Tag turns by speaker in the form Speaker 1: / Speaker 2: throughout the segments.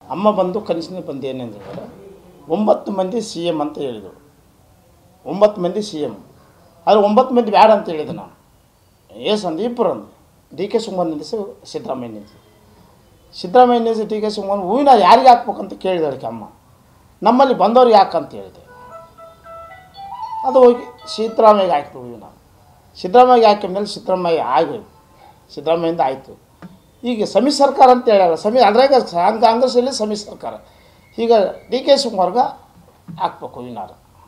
Speaker 1: ಅಮ್ಮ ಬಂದು ಕನಸಿನ ಬಂದು ಏನೆಂದ್ರೆ 9 ಮಂದಿ ಸಿ ಎಮ್ ಅಂತ ಹೇಳಿದರು. 9 ಮಂದಿ ಸಿ ಎಮ್, ಆದರೆ 9 ಮಂದಿ ಬೇಡ ಅಂತ ಹೇಳಿದೆ ನಾನು. ಅಂದು ಇಬ್ಬರು ಅಂದು ಡಿ ಕೆ ಶಿವಕುಮಾರ್ ನಿಲ್ಲಿಸಿ ಸಿದ್ದರಾಮಯ್ಯ ನಿಲ್ಲಿಸಿ. ಸಿದ್ದರಾಮಯ್ಯ ನಿಲ್ಲಿಸಿ ಡಿ ಕೆ ಶಿವಕುಮಾರ್ ಹೂವಿನ ಯಾರಿಗೆ ಹಾಕ್ಬೇಕಂತ ಕೇಳಿದಳಕ್ಕೆ ಅಮ್ಮ. ನಮ್ಮಲ್ಲಿ ಬಂದವ್ರಿಗೆ ಯಾಕಂತ ಹೇಳಿದೆ. ಅದು ಹೋಗಿ ಸಿದ್ದರಾಮಯ್ಯಗೆ ಹಾಕಿತು ಹೂವಿನ. ಸಿದ್ದರಾಮಯ್ಯಗೆ ಹಾಕಿದ ಮೇಲೆ ಸಿದ್ದರಾಮಯ್ಯ ಆಗೋಯ್ತು, ಸಿದ್ದರಾಮಯ್ಯಿಂದ ಆಯಿತು. ಈಗ ಸಮ್ಮಿಶ್ರ ಸರ್ಕಾರ ಅಂತ ಹೇಳಲ್ಲ, ಅದ್ರಾಗ ಕಾಂಗ್ರೆಸ್ಸಲ್ಲಿ ಸಮ್ಮಿಶ್ರ ಸರ್ಕಾರ. ಈಗ ಡಿ ಕೆ ಶಿವಕುಮಾರ್ಗೆ ಹಾಕ್ಬೇಕು ಹೂವಿನಾರ.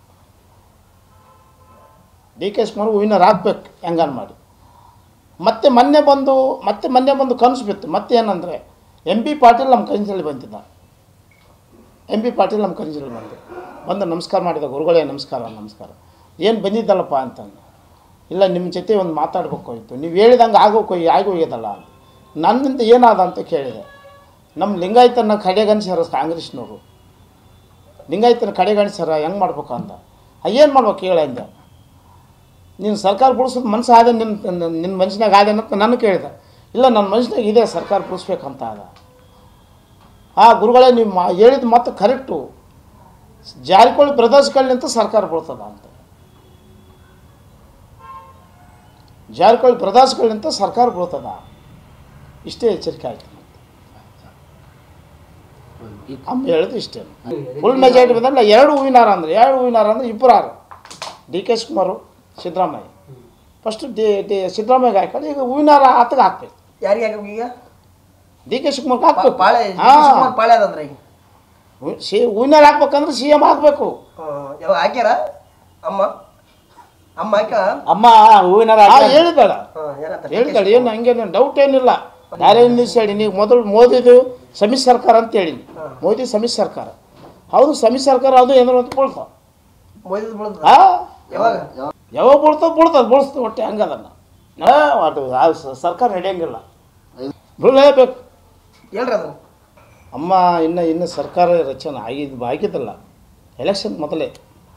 Speaker 1: ಡಿ ಕೆ ಶಿವಕುಮಾರ್ ಹೂವಿನಾರ ಹಾಕ್ಬೇಕು ಹೆಂಗಾರು ಮಾಡಿ. ಮತ್ತೆ ಮೊನ್ನೆ ಬಂದು ಕನಸು ಬಿತ್ತು. ಮತ್ತೆ ಏನಂದರೆ ಎಂ ಬಿ ಪಾಟೀಲ್ ನಮ್ಮ ಕನಸಿನಲ್ಲಿ ಬಂದಿದ್ದ. ಎಂ ಬಿ ಪಾಟೀಲ್ ನಮ್ಮ ಕನಸಿನಲ್ಲಿ ಬಂದು ನಮಸ್ಕಾರ ಮಾಡಿದ. ಗುರುಗಳೇ ನಮಸ್ಕಾರ ಏನು ಬಂದಿದ್ದಲ್ಲಪ್ಪ ಅಂತಂದು. ಇಲ್ಲ ನಿಮ್ಮ ಜೊತೆ ಒಂದು ಮಾತಾಡ್ಬೇಕಾಯ್ತು, ನೀವು ಹೇಳಿದಂಗೆ ಆಗೋಗ್ಯದಲ್ಲ. ನನ್ನಿಂದ ಏನಾದ ಅಂತ ಕೇಳಿದೆ. ನಮ್ಮ ಲಿಂಗಾಯತನ ಕಡೆಗಣಿಸ್ಯಾರ ಕಾಂಗ್ರೆಸ್ನವರು. ಲಿಂಗಾಯತನ ಕಡೆಗಣಿಸ್ಯಾರ, ಹೆಂಗೆ ಮಾಡ್ಬೇಕು ಅಂದ. ಏನು ಮಾಡ್ಬೇಕು ಹೇಳಂದೆ. ನೀನು ಸರ್ಕಾರ ಬಿಡಿಸೋದು ಮನಸ್ಸು ಆದ ನಿನ್ನ ಮನುಷ್ಯನಾಗ ಆದೇನಂತ ನಾನು ಕೇಳಿದೆ. ಇಲ್ಲ ನನ್ನ ಮನುಷ್ಯನಾಗ ಇದೆ ಸರ್ಕಾರ ಬಿಡಿಸ್ಬೇಕಂತ ಅದ. ಗುರುಗಳೇ ನೀವು ಹೇಳಿದ ಮತ್ತೆ ಕರೆಕ್ಟು. ಜಾರಕಿಹೊಳಿ ಬ್ರದರ್ಸ್ಗಳಿಂತ ಸರ್ಕಾರ ಬೀಳ್ತದ ಅಂತ. ಜಾರಕಿಹೊಳಿ ಬ್ರದರ್ಸ್ಗಳಿಂತ ಸರ್ಕಾರ ಬೀಳ್ತದ. ಇಷ್ಟೇ ಎಚ್ಚರಿಕೆ ಆಯಿತು. ಅಮ್ಮ ಹೇಳಿದ್ದು ಇಷ್ಟೇ. ಫುಲ್ ಮೆಜಾರಿಟಿ ಬಂದಲ್ಲ. 2 ಹೂವಿನಾರ ಅಂದ್ರೆ ಇಬ್ಬರು D K Shivakumar Siddaramaiah. First ಸಿದ್ದರಾಮಯ್ಯಗೆ ಹಾಕಿ ಈಗ ಹೂವಿನಾರ ಆತಗೆ ಹಾಕ್ಬೇಕು.
Speaker 2: ಯಾರಿಗೆ ಹಾಕಬೇಕು? ಈಗ
Speaker 1: ಡಿ ಕೆ ಶಿವಕುಮಾರ್ಗೆ ಹಾಕ್ಬೇಕು. ಹೂವಿನಾರ ಹಾಕ್ಬೇಕಂದ್ರೆ ಸಿ ಎಮ್ ಹಾಕ್ಬೇಕು.
Speaker 2: ಹಾಕ್ಯಾರ
Speaker 1: ಅಮ್ಮ ಹೂವಿನಾರ ಹೇಳಿದಾಳ. ಏನು ಹಂಗೇನು ಡೌಟ್ ಏನಿಲ್ಲ. ಯಾರೇ ನಿಲ್ಲಿಸಿ ನೀವು ಮೊದಲು ಮೋದಿದು ಸಮ್ಮಿಶ್ರ ಸರ್ಕಾರ ಅಂತ ಹೇಳಿ. ಮೋದಿ ಸಮ್ಮಿಶ್ರ ಸರ್ಕಾರ ಹೌದು. ಸಮ್ಮಿಶ್ರ ಸರ್ಕಾರ ಅದು ಏನಾರು ಅಂತ ಬೀಳ್ತಾವ. ಯಾವಾಗ ಬೀಳ್ತದೆ ಒಟ್ಟೆ ಹಂಗದನ್ನ ಸರ್ಕಾರ ನಡೆಯಂಗಿಲ್ಲ, ಬೀಳಲೇಬೇಕು.
Speaker 2: ಹೇಳ್ರಿ ಅದು.
Speaker 1: ಅಮ್ಮ ಇನ್ನು ಸರ್ಕಾರ ರಚನೆ ಆಗಿದ್ದಲ್ಲ. ಎಲೆಕ್ಷನ್ ಮೊದಲೇ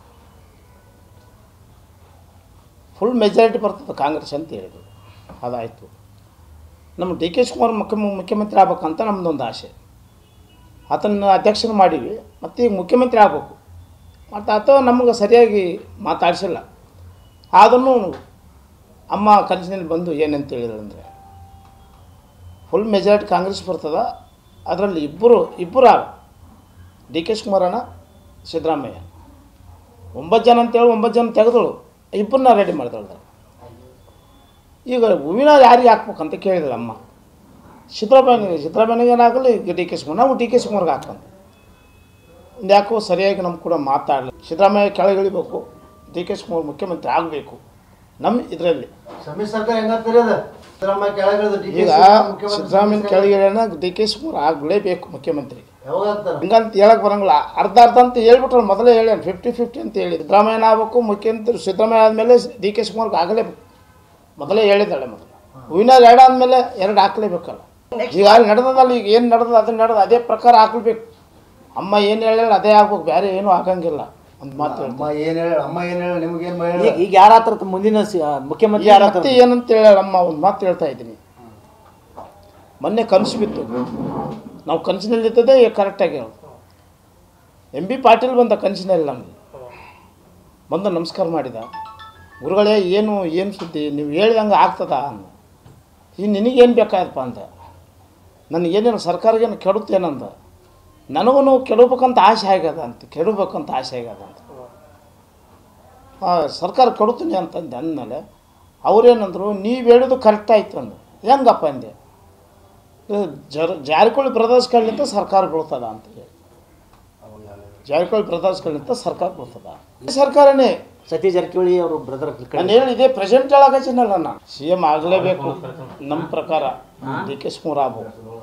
Speaker 1: ಫುಲ್ ಮೆಜಾರಿಟಿ ಬರ್ತದೆ ಕಾಂಗ್ರೆಸ್ ಅಂತ ಹೇಳಿದ್ರು. ಅದಾಯಿತು. ನಮ್ಮ ಡಿ ಕೆ ಶಿವಕುಮಾರ್ ಮುಖ್ಯಮಂತ್ರಿ ಆಗ್ಬೇಕಂತ ನಮ್ಮದೊಂದು ಆಸೆ. ಆತನ ಅಧ್ಯಕ್ಷನ ಮಾಡೀವಿ. ಮತ್ತು ಈಗ ಮುಖ್ಯಮಂತ್ರಿ ಆಗ್ಬೇಕು. ಮತ್ತು ಆತ ನಮಗೆ ಸರಿಯಾಗಿ ಮಾತಾಡಿಸಿಲ್ಲ. ಅದನ್ನು ಅಮ್ಮ ಕನಸಿನಲ್ಲಿ ಬಂದು ಏನಂತ ಹೇಳಿದ್ರಂದರೆ ಫುಲ್ ಮೆಜಾರಿಟಿ ಕಾಂಗ್ರೆಸ್ ಬರ್ತದೆ. ಅದರಲ್ಲಿ ಇಬ್ಬರು ಡಿ ಕೆ ಶಿವಕುಮಾರನ ಸಿದ್ದರಾಮಯ್ಯ 9 ಜನ ಅಂತೇಳಿ 9 ಜನ ತೆಗೆದಳು. ಇಬ್ಬರನ್ನ ರೆಡಿ ಮಾಡಿದಳು. ಈಗ ಹೂವಿನ ಯಾರಿಗೆ ಹಾಕ್ಬೇಕಂತ ಕೇಳಿದಳು ಅಮ್ಮ. ಸಿದ್ದರಾಮಯ್ಯನಿಗೆ ಏನಾಗಲಿ, ಈಗ ಡಿ ಕೆ ಶಿವಕುಮಾರ್ ನಾವು ಡಿ ಕೆ ಶಿವಕುಮಾರ್ಗೆ ಹಾಕಂತ. ಯಾಕೋ ಸರಿಯಾಗಿ ನಮ್ಮ ಕೂಡ ಮಾತಾಡಲಿ. ಸಿದ್ದರಾಮಯ್ಯ ಕೆಳಗಿಳಿಬೇಕು, ಡಿ ಕೆ ಶಿವಕುಮಾರ್ ಮುಖ್ಯಮಂತ್ರಿ ಆಗಬೇಕು. ನಮ್ಮ ಇದರಲ್ಲಿ ಈಗ ಸಿದ್ದರಾಮಯ್ಯ ಕೆಳಗಿಳಿನ ಡಿ ಕೆ ಶಿವಕುಮಾರ್ ಆಗಲೇಬೇಕು ಮುಖ್ಯಮಂತ್ರಿ. ಹಿಂಗಂತ ಹೇಳಕ್ಕೆ ಬರೋಂಗಿಲ್ಲ. ಅರ್ಧ ಅಂತ ಹೇಳ್ಬಿಟ್ರೆ ಮೊದಲೇ ಹೇಳಿ 50-50 ಅಂತ ಹೇಳಿ. ಸಿದ್ದರಾಮಯ್ಯನ ಆಗಬೇಕು ಮುಖ್ಯಮಂತ್ರಿ. ಸಿದ್ದರಾಮಯ್ಯ ಆದಮೇಲೆ ಡಿ ಕೆ ಶಿವಕುಮಾರ್ಗೆ ಆಗಲೇಬೇಕು ಮೊದಲೇ ಹೇಳಿದ್ದಾಳೆ. ಮೊದಲು ಹೂವಿನ 2 ಆದಮೇಲೆ 2 ಹಾಕಲೇಬೇಕಲ್ಲ. ಈಗ ಅಲ್ಲಿ ನಡೆದಲ್ಲ, ಈಗ ಏನು ನಡೆದ ಅದೇ ಪ್ರಕಾರ ಹಾಕ್ಬೇಕು. ಅಮ್ಮ ಏನು ಹೇಳ ಅದೇ ಆಗ್ಬೇಕು, ಬೇರೆ ಏನೂ ಆಗಂಗಿಲ್ಲ. ಒಂದು ಮಾತು
Speaker 3: ಈಗ ಯಾರ ಮುಂದಿನ ಮುಖ್ಯಮಂತ್ರಿ
Speaker 1: ಮತ್ತೆ ಏನಂತ ಹೇಳ ಅಮ್ಮ ಒಂದು ಮಾತು ಹೇಳ್ತಾ ಇದ್ದೀನಿ. ಮೊನ್ನೆ ಕನಸು ಬಿತ್ತು. ನಾವು ಕನಸಿನಲ್ಲಿದ್ದದೇ ಕರೆಕ್ಟಾಗಿ ಹೇಳೋದು. ಎಂ ಬಿ ಪಾಟೀಲ್ ಬಂದ ಕನಸಿನಲ್ಲಿ ನಮಗೆ ಬಂದು ನಮಸ್ಕಾರ ಮಾಡಿದ. ಗುರುಗಳೇ ಏನು ಸುದ್ದಿ, ನೀವು ಹೇಳ್ದಂಗೆ ಆಗ್ತದ ಅಂದ. ಈಗ ನಿನಗೇನು ಬೇಕಾಯಪ್ಪ ಅಂತ. ನನಗೇನೇನು ಸರ್ಕಾರಗೇನು ಕೆಡುತ್ತೇನಂದ. ನನಗೂ ಕೆಡಬೇಕಂತ ಆಸೆ ಆಗ್ಯದ ಅಂತ. ಸರ್ಕಾರ ಕೆಡುತ್ತೀನಿ ಅಂತಂದೆ. ಅಂದಮೇಲೆ ಅವ್ರೇನಂದ್ರು, ನೀವು ಹೇಳೋದು ಕರೆಕ್ಟ್ ಆಯ್ತು ಅಂದು. ಹೆಂಗಪ್ಪ ಅಂದೆ. ಜಾರಕಿಹೊಳಿ ಬ್ರದರ್ಸ್ಗಳಿಂದ ಸರ್ಕಾರ ಬೀಳ್ತದ ಅಂತ ಹೇಳಿ. ಜಾರಕಿಹೊಳಿ ಬ್ರದರ್ಸ್ಗಳಿಂದ ಸರ್ಕಾರ ಬೀಳ್ತದ. ಸರ್ಕಾರನೇ
Speaker 3: ಸತೀಶ್ ಜಾರಕಿಹೊಳಿ ಅವರು ಬ್ರದರ್.
Speaker 1: ನಾನು ಹೇಳಿದೆ ಪ್ರೆಸೆಂಟ್ ಹೇಳಕಚ್ಚಿನಲ್ಲ ನಾನು. ಸಿ ಎಮ್ ಆಗಲೇಬೇಕು ನಮ್ಮ ಪ್ರಕಾರ. ಡಿ ಕೆ ಶಿವಕುಮಾರ್ ಆಗ್ಬೇಕು.